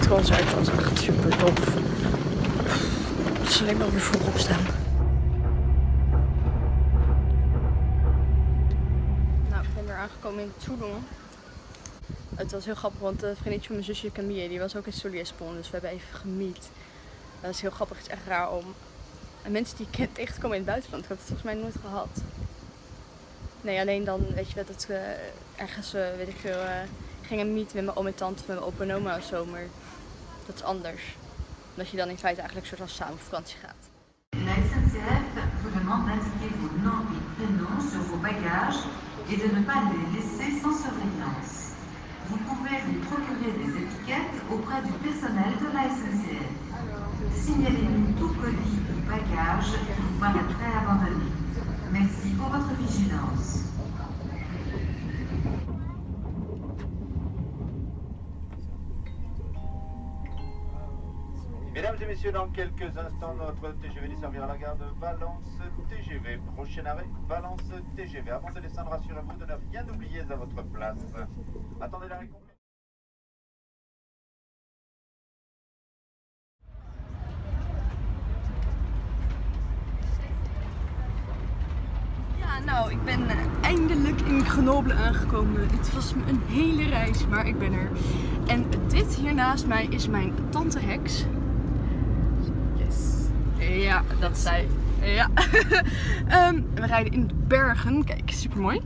concert. Dat was echt super tof. Dus zal ik wel weer vroeg opstaan. Nou, ik ben weer aangekomen in Toulon. Het was heel grappig, want een vriendetje van mijn zusje Camille, die was ook in Solliès-Pont, dus we hebben even gemiet. Dat is heel grappig, het is echt raar om mensen die je kent tegen te komen in het buitenland. Ik heb het volgens mij nooit gehad. Nee, alleen dan weet je wel dat ergens, weet ik veel, gingen meeten met mijn oom en tante of met mijn opa en oma of zo, maar dat is anders. Omdat je dan in feite eigenlijk een soort van samen op vakantie gaat. La SNCF vous demande d'indiquer vos noms et prénoms sur vos bagages et de ne pas les laisser sans surveillance. Vous pouvez vous procurer des étiquettes auprès du personnel de la SNCF. Signalez-nous tout colis ou bagage qui vous paraîtrait abandonné. Merci pour votre vigilance. Mesdames et messieurs, dans quelques instants, notre TGV desservira la gare de Valence TGV. Prochain arrêt, Valence TGV. Avant de descendre, rassurez-vous de ne rien oublier à votre place. Attendez la réponse. Ja, nou, ik ben eindelijk in Grenoble aangekomen. Het was een hele reis, maar ik ben er. En dit hier naast mij is mijn tante Hex. Ja, dat is zij. Ja. We rijden in de bergen. Kijk, super mooi.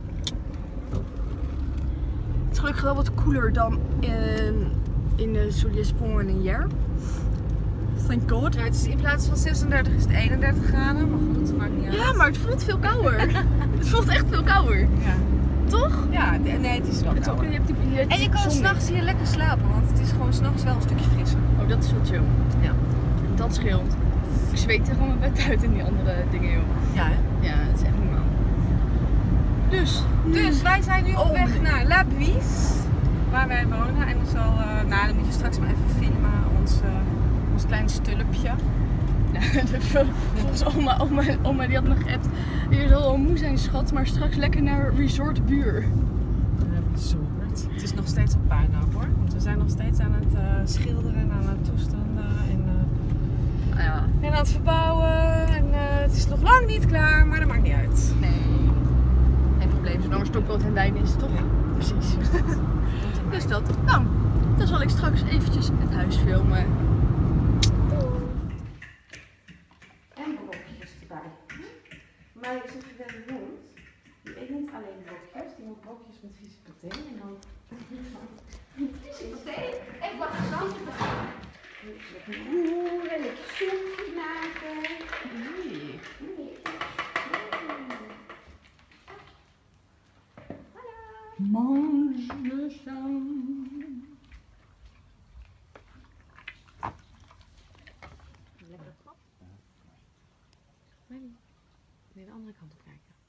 Het is gelukkig wel wat koeler dan in de Solliès-Pont en in Hyères. Thank God. Ja, het is in plaats van 36 is het 31 graden, maar goed, het maakt niet uit. Ja, maar het voelt veel kouder. Het voelt echt veel kouder. Ja. Toch? Ja, nee, het is wel Het is ook, kouder. En je kan zon. s'nachts hier lekker slapen, want het is gewoon s'nachts wel een stukje frisser. Oh, dat is wel chill. Ja. Dat scheelt. Ik zweet er gewoon mijn bed uit in die andere dingen, joh. Ja, hè? Ja, het is echt normaal. Dus wij zijn nu op weg naar La Buisse, waar wij wonen. En dan moet je straks maar even filmen, ons kleine stulpje. Volgens oma die had me geappt. Je zal wel moe zijn, schat, maar straks lekker naar Resort Buur. Resort. Het is nog steeds een puinhoop hoor, want we zijn nog steeds aan het schilderen en aan het toestanden en aan het verbouwen. En het is nog lang niet klaar, maar dat maakt niet uit. Nee, geen probleem. Zolang er stokbrood en wijn is, toch? Ja. Precies. Dus dat. Nou, dan zal ik straks eventjes het huis filmen. En blokjes erbij. Maar ik zit weer een hond. Die eet niet alleen blokjes, die moet blokjes met vieze paté. En dan vieze paté en wat zand erbij. Oeh, en ik soepje maken. Nee. Mange le sang. Lekker pap. Nee, de andere kant op kijken.